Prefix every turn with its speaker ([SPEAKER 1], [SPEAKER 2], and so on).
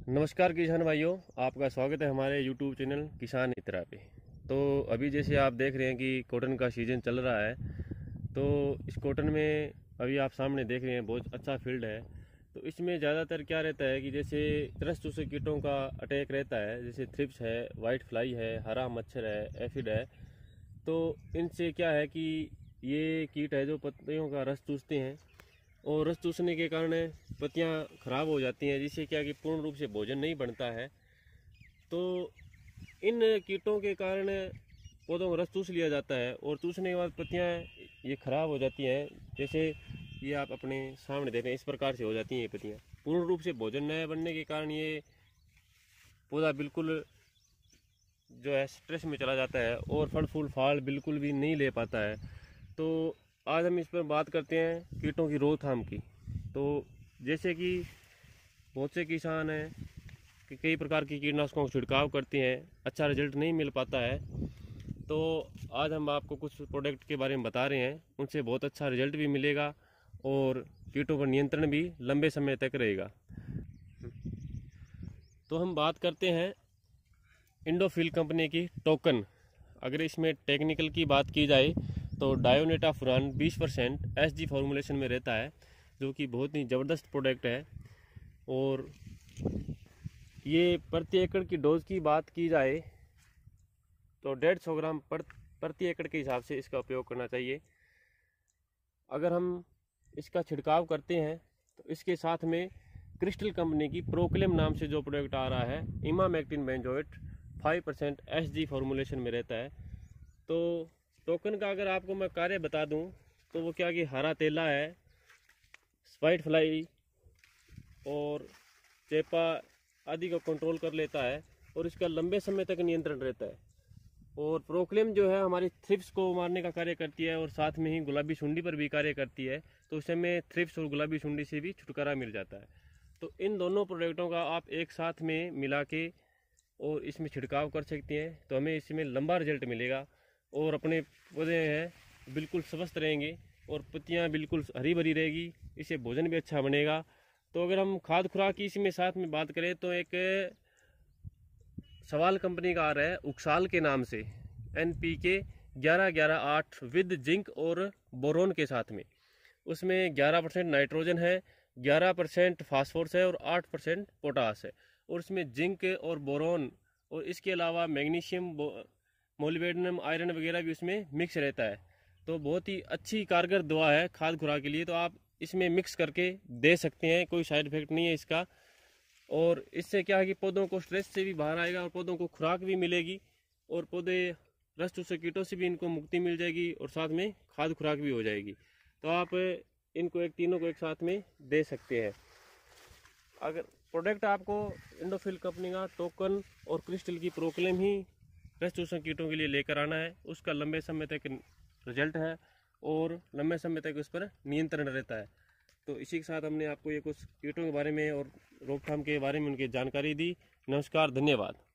[SPEAKER 1] नमस्कार किसान भाइयों, आपका स्वागत है हमारे YouTube चैनल किसान मित्रा पे। तो अभी जैसे आप देख रहे हैं कि कॉटन का सीज़न चल रहा है, तो इस कॉटन में अभी आप सामने देख रहे हैं बहुत अच्छा फील्ड है। तो इसमें ज़्यादातर क्या रहता है कि जैसे रस चूसे कीटों का अटैक रहता है, जैसे थ्रिप्स है, वाइट फ्लाई है, हरा मच्छर है, एफिड है। तो इनसे क्या है कि ये कीट है जो पत्तियों का रस चूसते हैं और रस चूसने के कारण पत्तियां खराब हो जाती हैं, जिससे क्या कि पूर्ण रूप से भोजन नहीं बनता है। तो इन कीटों के कारण पौधों को रस चूस लिया जाता है और चूसने के बाद पत्तियां ये खराब हो जाती हैं। जैसे ये आप अपने सामने देख रहे हैं, इस प्रकार से हो जाती हैं ये पत्तियां। पूर्ण रूप से भोजन न बनने के कारण ये पौधा बिल्कुल जो है स्ट्रेस में चला जाता है और फल फूल फाल बिल्कुल भी नहीं ले पाता है। तो आज हम इस पर बात करते हैं कीटों की रोकथाम की। तो जैसे कि बहुत से किसान हैं कि कई प्रकार की कीटनाशकों का छिड़काव करते हैं, अच्छा रिजल्ट नहीं मिल पाता है। तो आज हम आपको कुछ प्रोडक्ट के बारे में बता रहे हैं, उनसे बहुत अच्छा रिजल्ट भी मिलेगा और कीटों पर नियंत्रण भी लंबे समय तक रहेगा। तो हम बात करते हैं इंडोफिल कंपनी की टोकन। अगर इसमें टेक्निकल की बात की जाए तो डायोनेटाफुरान 20% एसजी फॉर्मुलेशन में रहता है, जो कि बहुत ही ज़बरदस्त प्रोडक्ट है। और ये प्रति एकड़ की डोज की बात की जाए तो 150 ग्राम प्रति एकड़ के हिसाब से इसका उपयोग करना चाहिए। अगर हम इसका छिड़काव करते हैं तो इसके साथ में क्रिस्टल कंपनी की प्रोक्लेम नाम से जो प्रोडक्ट आ रहा है, इमामेक्टिन बेंजोएट 5% एसजी फॉर्मुलेशन में रहता है। तो टोकन का अगर आपको मैं कार्य बता दूं तो वो क्या कि हरा तेला है, वाइट फ्लाई और चेपा आदि को कंट्रोल कर लेता है और इसका लंबे समय तक नियंत्रण रहता है। और प्रोक्लेम जो है हमारी थ्रिप्स को मारने का कार्य करती है और साथ में ही गुलाबी सुंडी पर भी कार्य करती है। तो उस समय थ्रिप्स और गुलाबी सुंडी से भी छुटकारा मिल जाता है। तो इन दोनों प्रोडक्टों का आप एक साथ में मिला के और इसमें छिड़काव कर सकते हैं, तो हमें इसमें लंबा रिजल्ट मिलेगा और अपने पौधे हैं बिल्कुल स्वस्थ रहेंगे और पत्तियां बिल्कुल हरी भरी रहेगी, इससे भोजन भी अच्छा बनेगा। तो अगर हम खाद खुराक की इसमें साथ में बात करें तो एक सवाल कंपनी का आ रहा है उक्साल के नाम से, NPK 11-11-8 विद जिंक और बोरोन के साथ में। उसमें 11% नाइट्रोजन है, 11% फास्फोरस है और 8% पोटास है। और उसमें जिंक और बोरोन और इसके अलावा मैग्नीशियम, मोलिब्डेनम, आयरन वगैरह भी उसमें मिक्स रहता है। तो बहुत ही अच्छी कारगर दवा है खाद खुराक के लिए। तो आप इसमें मिक्स करके दे सकते हैं, कोई साइड इफेक्ट नहीं है इसका। और इससे क्या है कि पौधों को स्ट्रेस से भी बाहर आएगा और पौधों को खुराक भी मिलेगी और पौधे रस चूसे कीटों से भी इनको मुक्ति मिल जाएगी और साथ में खाद खुराक भी हो जाएगी। तो आप इनको तीनों को एक साथ में दे सकते हैं। अगर प्रोडक्ट आपको इंडोफिल कंपनी का टोकन और क्रिस्टल की प्रोक्लेम ही रस चूसक कीटों के लिए लेकर आना है, उसका लंबे समय तक रिजल्ट है और लंबे समय तक उस पर नियंत्रण रहता है। तो इसी के साथ हमने आपको ये कुछ कीटों के बारे में और रोकथाम के बारे में उनकी जानकारी दी। नमस्कार, धन्यवाद।